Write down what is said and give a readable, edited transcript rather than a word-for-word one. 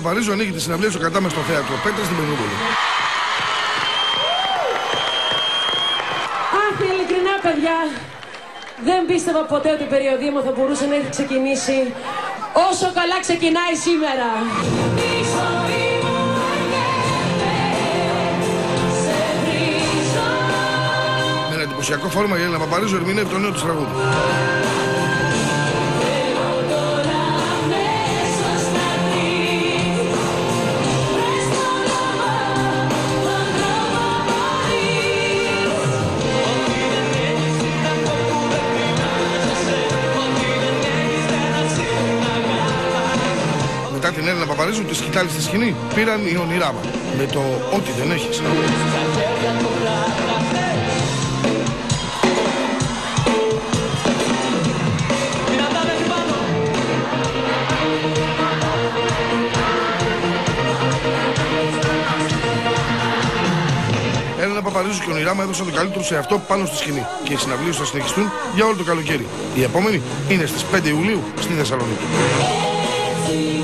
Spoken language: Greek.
Παπαρίζου ανοίγει τη συναυλία στο κατάμεστο θέατρο Πέτρα στην Πετρούπολη. Αχ, ειλικρινά παιδιά, δεν πίστευα ποτέ ότι η περιοδία μου θα μπορούσε να έχει ξεκινήσει όσο καλά ξεκινάει σήμερα. Με ένα εντυπωσιακό φόρμα η Έλληνα Παπαρίζου ερμηνεύει το νέο της τραγούδι. Μετά την Έλληνα Παπαρίζου τη σκητάλη στη σκηνή πήραν οι Ονειράμα με το «Ό,τι δεν έχεις». Έλληνα Παπαρίζου και Ονειράμα έδωσαν το καλύτερο σε αυτό πάνω στη σκηνή και οι συναυλίες θα συνεχιστούν για όλο το καλοκαίρι. Η επόμενη είναι στις 5 Ιουλίου στη Θεσσαλονίκη.